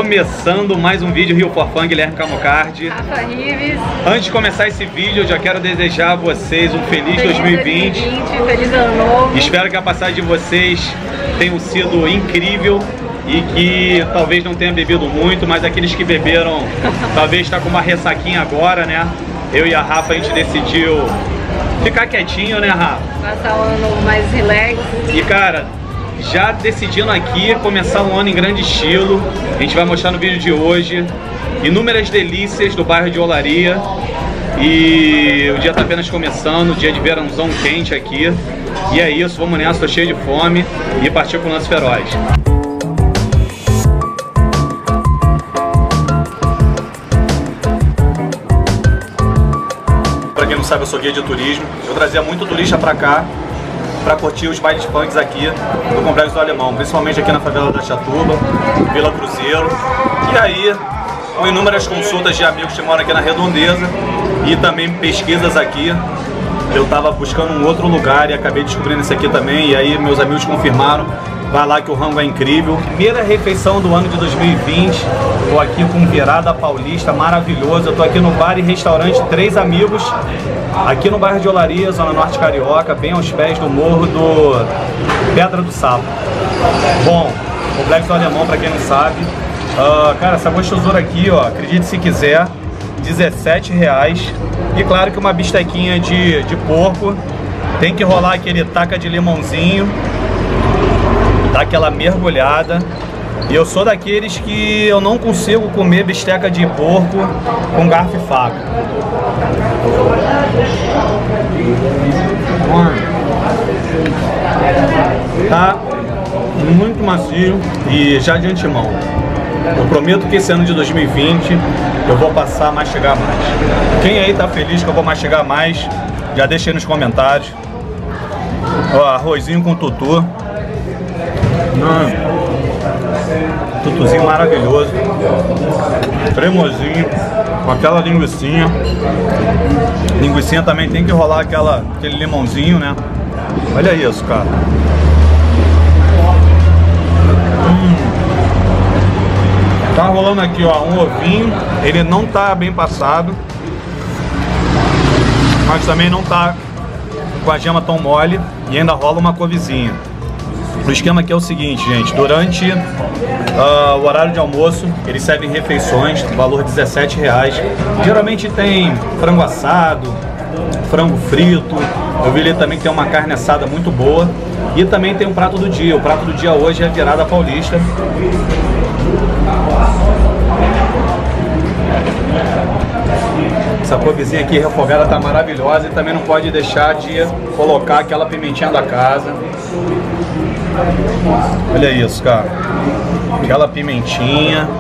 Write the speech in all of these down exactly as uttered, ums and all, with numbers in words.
Começando mais um vídeo Rio for Fun, Guilherme Camocard. Rafa Rives. Antes de começar esse vídeo, eu já quero desejar a vocês um feliz, Feliz dois mil e vinte. dois mil e vinte, feliz ano novo. Espero que a passagem de vocês tenha sido incrível e que talvez não tenha bebido muito, mas aqueles que beberam talvez está com uma ressaquinha agora, né? Eu e a Rafa, a gente decidiu ficar quietinho, né, Rafa? Passar o ano novo mais relax. E cara, já decidindo aqui começar um ano em grande estilo. A gente vai mostrar no vídeo de hoje inúmeras delícias do bairro de Olaria. E o dia tá apenas começando, dia de verãozão quente aqui. E é isso, vamos nessa, tô cheio de fome e partiu com o lance feroz. Pra quem não sabe, eu sou guia de turismo. Eu trazia muito turista pra cá para curtir os bailes punks aqui no Complexo do Alemão, principalmente aqui na favela da Chatuba, Vila Cruzeiro. E aí, com inúmeras consultas de amigos que moram aqui na Redondeza e também pesquisas aqui, eu tava buscando um outro lugar e acabei descobrindo esse aqui também. E aí meus amigos confirmaram, vai lá que o rango é incrível. Primeira refeição do ano de dois mil e vinte, tô aqui com virada paulista maravilhoso. Eu tô aqui no bar e restaurante Três Amigos, aqui no bairro de Olaria, Zona Norte Carioca, bem aos pés do morro do Pedra do Sapo. Bom, Complexo do Alemão, pra quem não sabe. Uh, cara, essa gostosura aqui, ó, acredite se quiser, dezessete reais. E claro que uma bistequinha de, de porco. Tem que rolar aquele taca de limãozinho, dá aquela mergulhada. E eu sou daqueles que eu não consigo comer bisteca de porco com garfo e faca. Tá muito macio e já de antemão eu prometo que esse ano de dois mil e vinte eu vou passar a mastigar mais. Quem aí tá feliz que eu vou mastigar mais, já deixa aí nos comentários. Ó, arrozinho com tutu. Hum. Tutuzinho maravilhoso, cremosinho, com aquela linguicinha. Linguicinha também tem que rolar aquela, aquele limãozinho, né? Olha isso, cara. Hum. Tá rolando aqui, ó, um ovinho. Ele não tá bem passado, mas também não tá com a gema tão mole. E ainda rola uma couvezinha. O esquema aqui é o seguinte, gente, durante uh, o horário de almoço, eles servem refeições, valor dezessete reais. Geralmente tem frango assado, frango frito, eu vi ali também que tem uma carne assada muito boa. E também tem um prato do dia, o prato do dia hoje é a virada paulista. Essa couvezinha aqui refogada tá maravilhosa e também não pode deixar de colocar aquela pimentinha da casa. Olha isso, cara. Aquela pimentinha.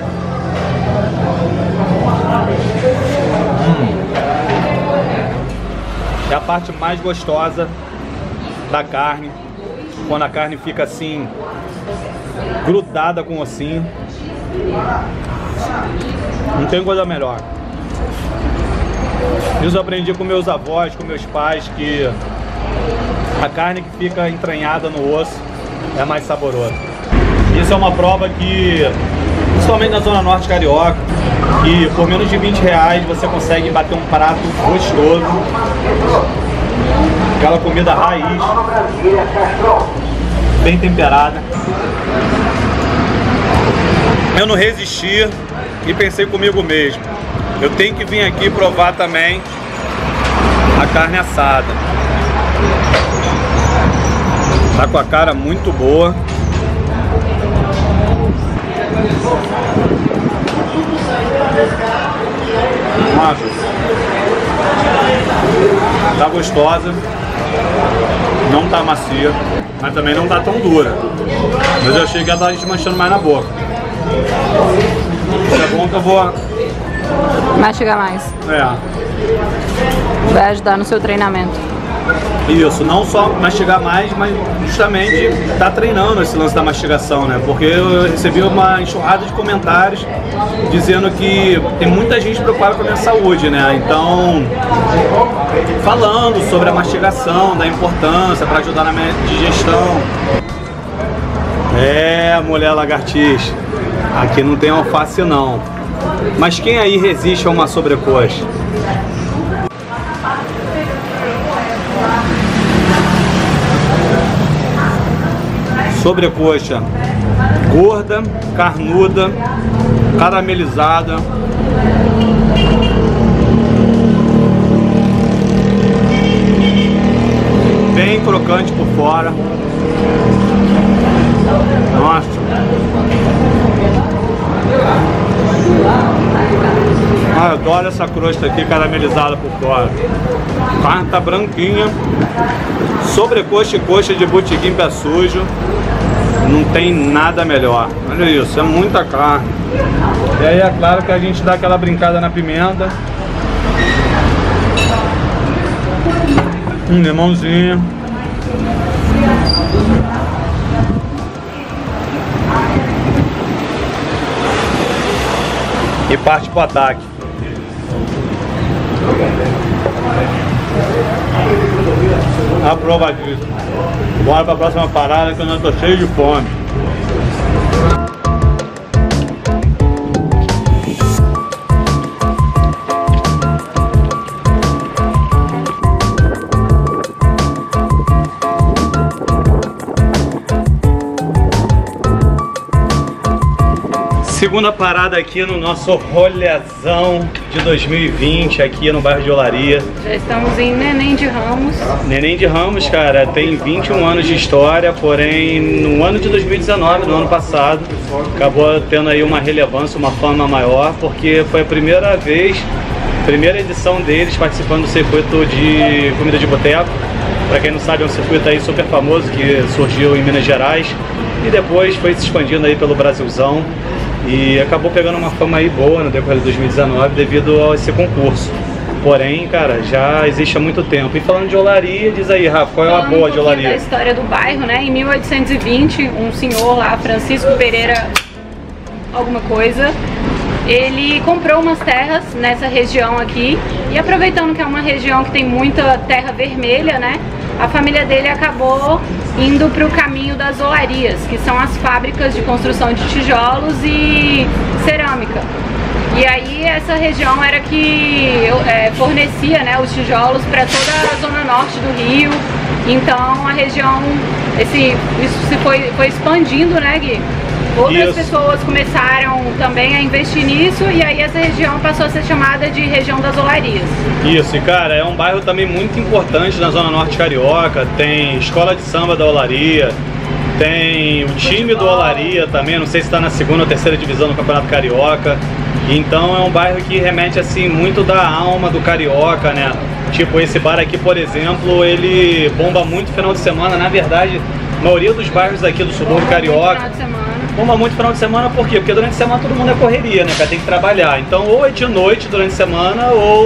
Hum. É a parte mais gostosa da carne. Quando a carne fica assim, grudada com o ossinho. Não tem coisa melhor. Isso eu aprendi com meus avós, com meus pais, que a carne que fica entranhada no osso é mais saborosa. Isso é uma prova que, principalmente na Zona Norte Carioca, que por menos de vinte reais você consegue bater um prato gostoso. Aquela comida raiz, bem temperada. Eu não resisti e pensei comigo mesmo, eu tenho que vir aqui provar também a carne assada. Tá com a cara muito boa. Nossa, tá gostosa. Não tá macia, mas também não tá tão dura. Mas eu achei que ela tá desmanchando mais na boca. Isso é bom que eu vou Mastigar mais. É. Vai ajudar no seu treinamento. Isso, não só mastigar mais, mas justamente tá treinando esse lance da mastigação, né? Porque eu recebi uma enxurrada de comentários dizendo que tem muita gente preocupada com a minha saúde, né? Então, falando sobre a mastigação, da importância para ajudar na minha digestão. É, mulher lagartixa. Aqui não tem alface não. Mas quem aí resiste a uma sobrecoxa? Sobrecoxa gorda, carnuda, caramelizada. Bem crocante por fora. Nossa. Ah, eu adoro essa crosta aqui caramelizada por fora. A carne tá branquinha. Sobrecoxa e coxa de butiquim pé sujo. Não tem nada melhor. Olha isso, é muita carne. E aí é claro que a gente dá aquela brincada na pimenta. Um limãozinho. E parte pro ataque. Aprovadíssimo. Bora pra próxima parada que eu não tô cheio de fome. Segunda parada aqui no nosso rolezão de dois mil e vinte, aqui no bairro de Olaria. Já estamos em Neném de Ramos. Neném de Ramos, cara, tem vinte e um anos de história, porém no ano de dois mil e dezenove, no ano passado, acabou tendo aí uma relevância, uma fama maior, porque foi a primeira vez, primeira edição deles participando do circuito de comida de boteco. Para quem não sabe, é um circuito aí super famoso que surgiu em Minas Gerais e depois foi se expandindo aí pelo Brasilzão. E acabou pegando uma fama aí boa no decorrer de dois mil e dezenove devido a esse concurso. Porém, cara, já existe há muito tempo. E falando de Olaria, diz aí, Rafa, qual é a boa de Olaria? Da história do bairro, né? Em mil oitocentos e vinte, um senhor lá, Francisco Pereira alguma coisa, ele comprou umas terras nessa região aqui. E aproveitando que é uma região que tem muita terra vermelha, né? A família dele acabou indo para o caminho das olarias, que são as fábricas de construção de tijolos e cerâmica. E aí essa região era que é, fornecia, né, os tijolos para toda a zona norte do Rio. Então a região, esse, isso se foi, foi expandindo, né, Gui? Outras isso. pessoas começaram também a investir nisso e aí essa região passou a ser chamada de região das olarias. Isso, e cara, é um bairro também muito importante na zona norte carioca, tem escola de samba da Olaria, tem o time do Olaria também, não sei se está na segunda ou terceira divisão do Campeonato Carioca. Então é um bairro que remete assim muito da alma do carioca, né? Tipo esse bar aqui, por exemplo, ele bomba muito final de semana, na verdade, a maioria dos bairros aqui do subúrbio carioca bomba muito final de semana, por quê? Porque durante a semana todo mundo é correria, né? Cara, tem que trabalhar. Então ou é de noite durante a semana ou,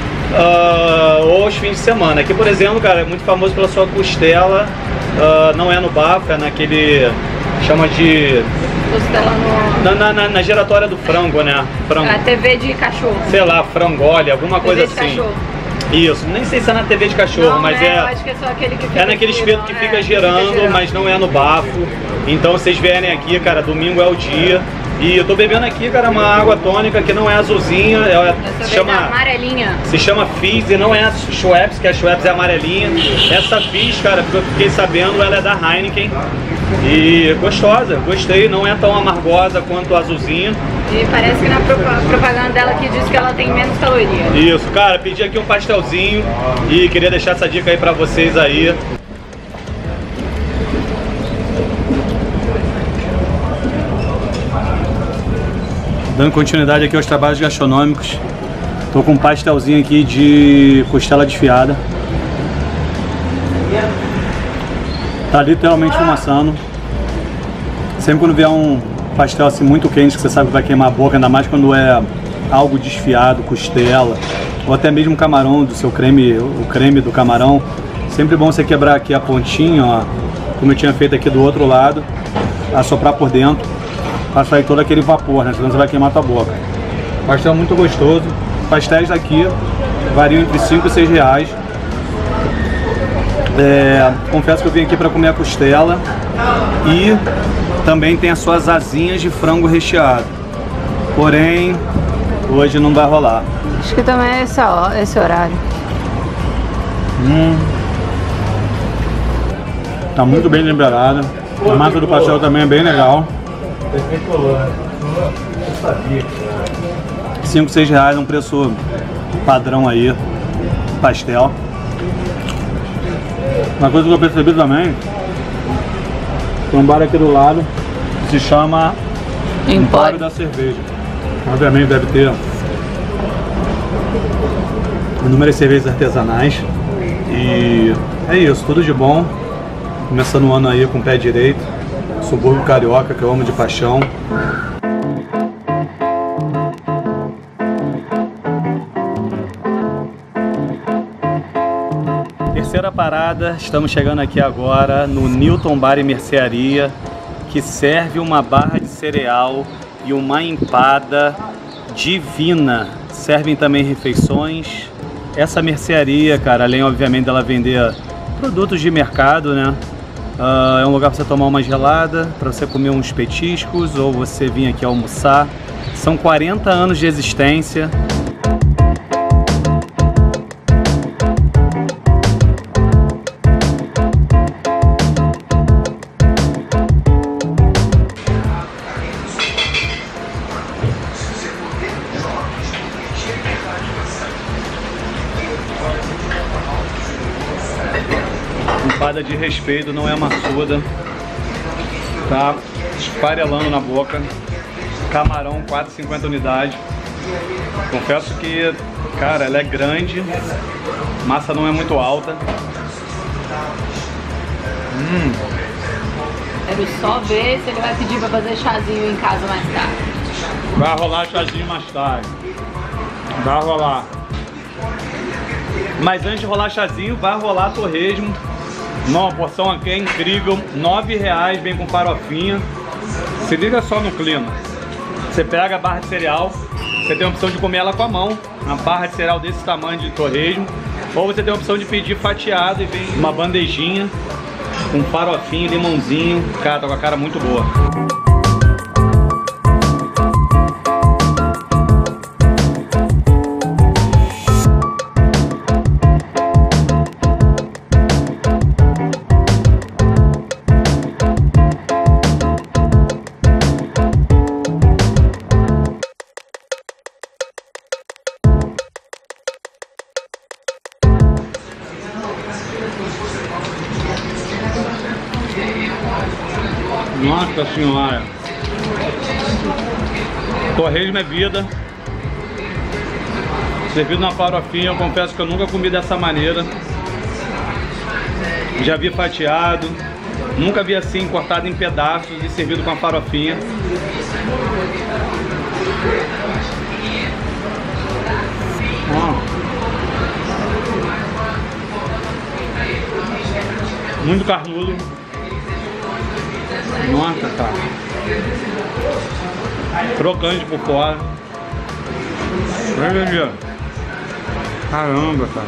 uh, ou aos fins de semana. Aqui, por exemplo, cara, é muito famoso pela sua costela, uh, não é no bafo, é naquele, chama de... Costela no... Na, na, na, na giratória do frango, né? Frango. A T V de cachorro. Sei lá, frangolha, alguma T V coisa de assim. Cachorro. Isso, nem sei se é na T V de cachorro, não, mas né? é... Eu acho que é só aquele que fica é naquele espeto que fica, é, girando, fica girando, mas não é no bafo. Então vocês vierem aqui, cara, domingo é o dia. E eu tô bebendo aqui, cara, uma água tônica que não é azulzinha, é, se chama amarelinha. Se chama Fizz e não é a Schweppes, que a Schweppes é amarelinha. Essa Fizz, cara, porque eu fiquei sabendo, ela é da Heineken. E gostosa, gostei, não é tão amargosa quanto a azulzinha. E parece que na propaganda dela aqui diz que ela tem menos caloria. Isso, cara, pedi aqui um pastelzinho e queria deixar essa dica aí pra vocês aí. Dando continuidade aqui aos trabalhos gastronômicos, tô com um pastelzinho aqui de costela desfiada. Tá literalmente fumaçando. Sempre quando vier um pastel assim muito quente, que você sabe que vai queimar a boca, ainda mais quando é algo desfiado, costela, ou até mesmo camarão, do seu creme, o creme do camarão. Sempre bom você quebrar aqui a pontinha, ó, como eu tinha feito aqui do outro lado, assoprar por dentro, para sair todo aquele vapor, né? Senão você vai queimar a tua boca. Pastel muito gostoso. Pastéis daqui variam entre cinco e seis reais. É, confesso que eu vim aqui para comer a costela e também tem as suas asinhas de frango recheado. Porém, hoje não vai rolar. Acho que também é essa, esse horário. Hum. Tá muito bem temperada. A massa do pastel também é bem legal. cinco, seis reais, um preço padrão aí, pastel. Uma coisa que eu percebi também, tem um bar aqui do lado que se chama Empório da Cerveja. Obviamente deve ter inúmeras cervejas artesanais. E é isso, tudo de bom. Começando o ano aí com o pé direito. Subúrbio carioca, que eu amo de paixão. Terceira parada, estamos chegando aqui agora no Newton Bar e Mercearia, que serve uma barra de cereal e uma empada divina. Servem também refeições. Essa mercearia, cara, além obviamente dela vender produtos de mercado, né? Uh, é um lugar para você tomar uma gelada, para você comer uns petiscos ou você vir aqui almoçar. São quarenta anos de existência. Empada de respeito, não é maçuda, tá esfarelando na boca. Camarão, quatro e cinquenta unidades. Confesso que, cara, ela é grande, massa não é muito alta. Hum. Quero só ver se ele vai pedir pra fazer chazinho em casa mais tarde. Vai rolar chazinho mais tarde. Vai rolar. Mas antes de rolar chazinho, vai rolar torresmo. Não, a porção aqui é incrível, nove reais, vem com farofinha. Se liga só no clima. Você pega a barra de cereal, você tem a opção de comer ela com a mão, uma barra de cereal desse tamanho de torresmo. Ou você tem a opção de pedir fatiado e vem uma bandejinha com farofinha, limãozinho. Cara, tá com a cara muito boa. Nossa senhora, torresmo é vida, servido na farofinha. Eu confesso que eu nunca comi dessa maneira. Já vi fatiado, nunca vi assim cortado em pedaços e servido com a farofinha. Oh. Muito carnudo. Nossa, cara. Crocante por fora. Olha aqui. Caramba, cara.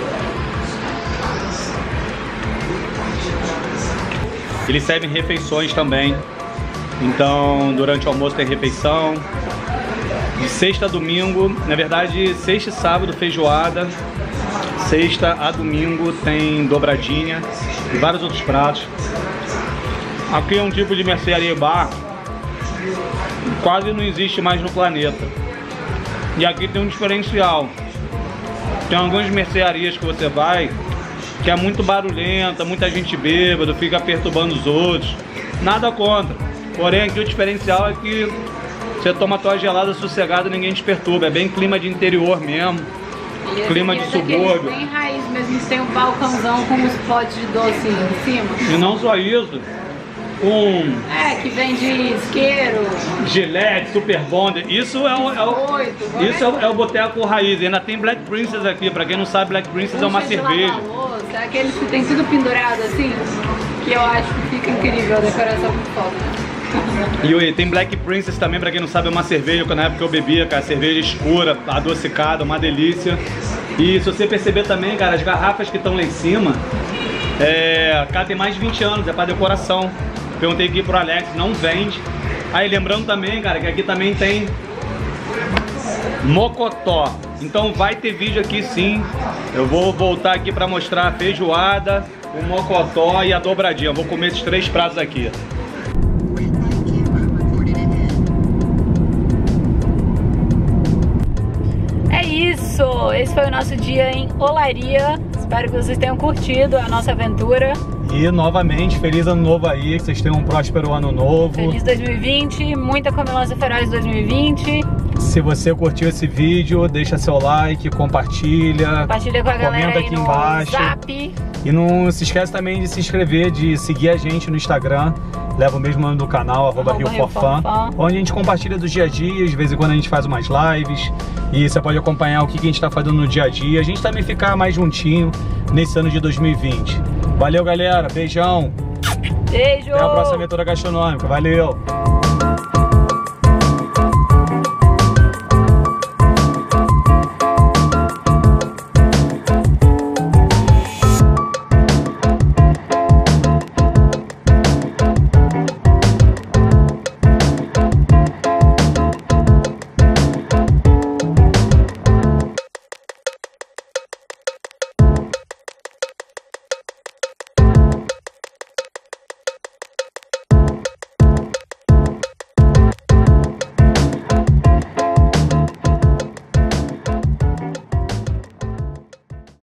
Eles servem refeições também. Então, durante o almoço tem refeição. De sexta a domingo, na verdade, sexta e sábado feijoada. Sexta a domingo tem dobradinha e vários outros pratos. Aqui é um tipo de mercearia bar quase não existe mais no planeta. E aqui tem um diferencial. Tem algumas mercearias que você vai que é muito barulhenta, muita gente bêbada, fica perturbando os outros. Nada contra. Porém aqui o diferencial é que você toma a tua gelada sossegada e ninguém te perturba. É bem clima de interior mesmo. E clima de subúrbio. Bem raiz mesmo, tem um balcãozão com os potes de doce em cima. E não só isso. Um... É, que vem de isqueiro, Gillette, Super Bonder. Isso é o, é o, isso é o, é o boteco raiz. Ainda tem Black Princess aqui. Pra quem não sabe, Black Princess é uma cerveja. É aqueles que tem tudo pendurado assim, que eu acho que fica incrível a decoração com foto. E tem Black Princess também, pra quem não sabe, é uma cerveja que na época eu bebia, cara, cerveja escura, adocicada, uma delícia. E se você perceber também, cara, as garrafas que estão lá em cima, é, cara, tem mais de vinte anos, é pra decoração. Perguntei aqui pro Alex, não vende. Aí lembrando também, cara, que aqui também tem mocotó. Então vai ter vídeo aqui sim. Eu vou voltar aqui pra mostrar a feijoada, o mocotó e a dobradinha. Eu vou comer esses três pratos aqui. É isso! Esse foi o nosso dia em Olaria. Espero que vocês tenham curtido a nossa aventura. E novamente, feliz ano novo aí, que vocês tenham um próspero ano novo. Feliz dois mil e vinte, muita comelância feroz dois mil e vinte. Se você curtiu esse vídeo, deixa seu like, compartilha. Compartilha com a galera comenta aí aqui no embaixo. Zap. E não se esquece também de se inscrever, de seguir a gente no Instagram. Leva o mesmo nome do canal, arroba Rio For Fun, onde a gente compartilha dos dia a dia, de vez em quando a gente faz umas lives. E você pode acompanhar o que a gente tá fazendo no dia a dia. A gente também ficar mais juntinho nesse ano de dois mil e vinte. Valeu, galera. Beijão. Beijo. Até a próxima aventura gastronômica. Valeu.